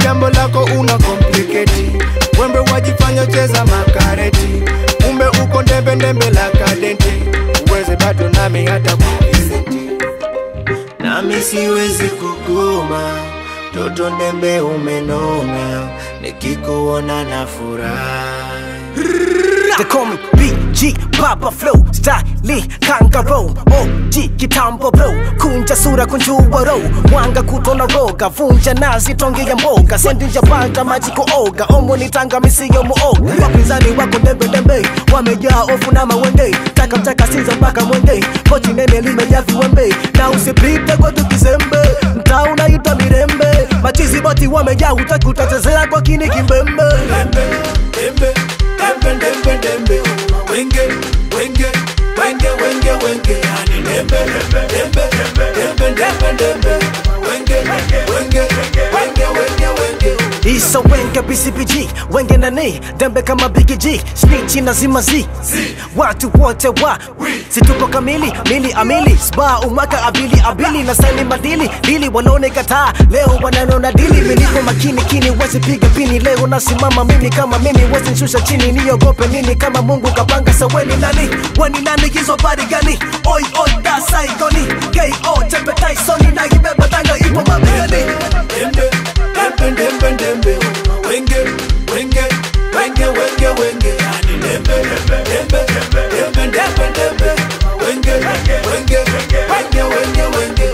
jambo lako una complicate. Wembe wajifanya cheza makareti, umbe uko ndembe ndembe la kadenti. Uweze bado nami hata kukizeti, nami siwezi kugoma. Toto ndembe umenona, nikikuona na furahi. They call me BG, Papa Flow, Style, Kangaroo, OG, kitambo bro, kunja sura kunjua row, wanga kutona roga, vunja nazi tonge ya mboga, sendi njapata maji kuoga, omo nitanga misiyo muoga. Wapinzani wako ndembe ndembe, wamejaa ofu na mawende, taka sinza mpaka mwende, kochi nene limejaa viwembe, na usipite kwa tukizembe, mtaa unaitwa Mirembe, machizi boti wamejaa hutaki utatezea kwa kini kimbembe. Dembe, dembe, dembe, wenge, wenge, wenge, wenge, wenge, yani dembe, dembe, dembe, dembe, dembe, wenge, wenge, wenge, wenge, wenge. Isa wenge BCBG, wenge nani, dembe kama Biggie G, snitchi na zima Z, watu wote wa, situko kamili, mili amili, sba umaka abili, na sani madili, dili walone kataa, leo wananona dili, miniko makini kini, wezi piga pini, leo nasimama mimi kama mimi, wezi nshusha chini, niogope nini kama Mungu kapanga. Sa weni nani, hizo bari gani, oi, dasa igoni, K.O. Tempe Tysoni, na ibeba tanga ipo mabigani. Dembe, dembe, dembe, wenge, wenge, wenge, wenge, wenge, yani dembe, dembe, dembe, dembe, dembe, wenge, wenge, wenge, wenge, wenge.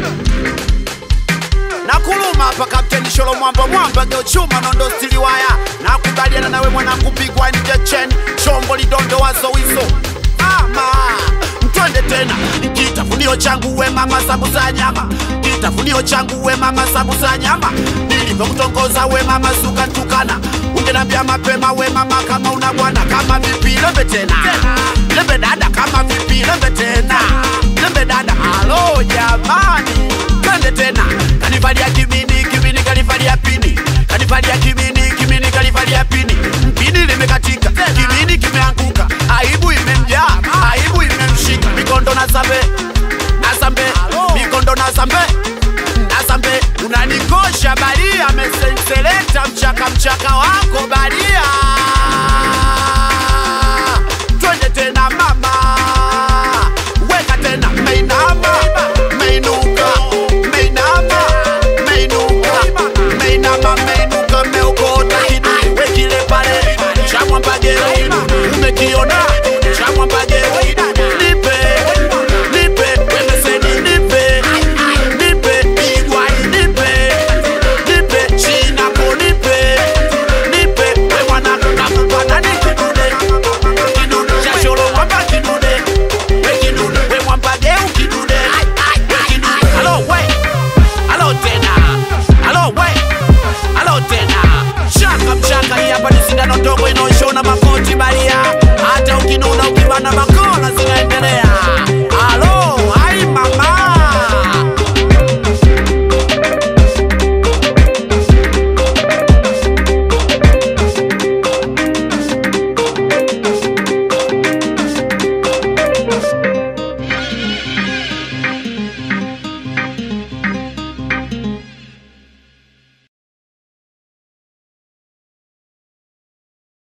Nakuluma hapa Kapteni Sholo mwamba geo chuma nondo stili waya. Nakubaliana nawe mwana kupigwa nje cheni, chombo lidondo wazo wiso. Mama, mtwende tena, kitafunio changu we mama sabu za nyama, kitafunio changu we mama sabu za nyama. Nilivyo kutongoza we mama suka tukana, ungenambia mapema we mama kama una bwana. Kama vipi lembe tena, lembe dada kama vipi lembe tena, lembe dada halo jamani. Twende tena, kanivalia kimini kanivalia pini, kanivalia kimini kanivalia pini. Mpini limekatika, kimini kimeanguka, aibu imemjaa, aibu imemshika. Mikondo na zambe, mikondo na zambe, unanikosha balia, mesenseleta mchaka wako balia.